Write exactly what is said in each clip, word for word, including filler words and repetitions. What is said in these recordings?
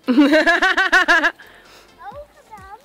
gedaan.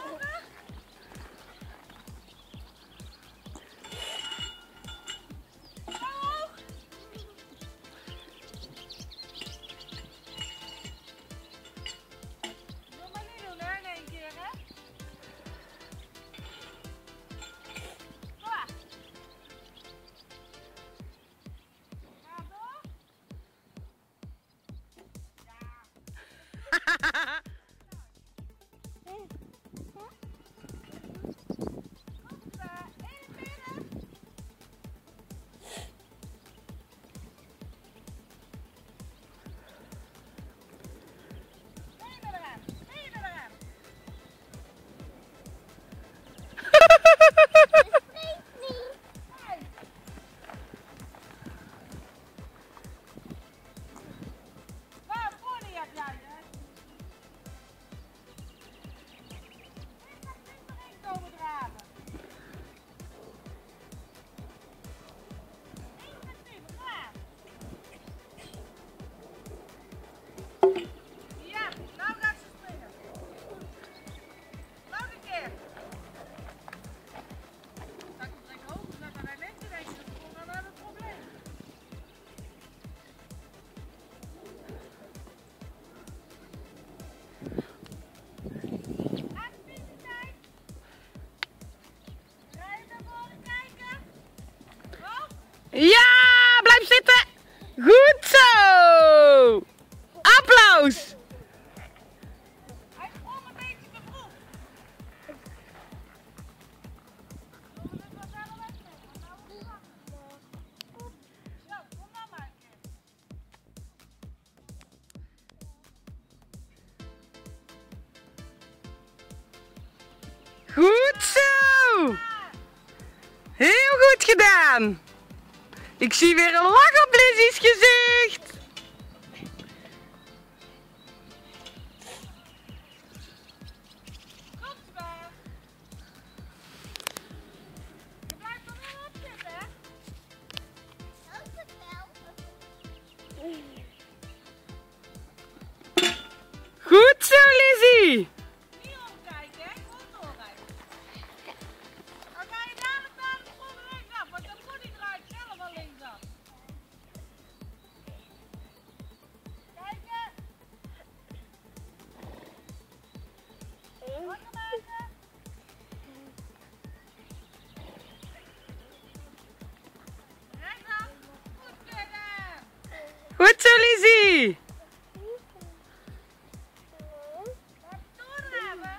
Ja, blijf zitten. Goed zo. Applaus. Hij sprong een beetje te vroeg. Zo, kom dan maar een keer. Goed zo. Heel goed gedaan. Ik zie weer een lach op Lizzie's gezicht. Komt maar. Je blijft er wel op zitten, hè? Goed zo, Lizzie. Niet omkijken, hè? Gewoon doorrijden. Dan ga je dadelijk naar de volgende linksaf, want dan moet hij draait zelf al linksaf. Kijken. Wakker maken. Rechtsaf. Goed gedaan. Goed zo, Lizzie. Doordraven.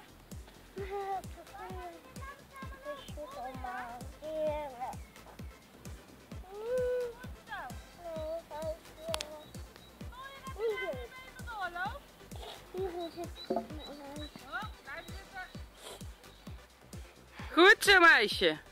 Goed zo, meisje.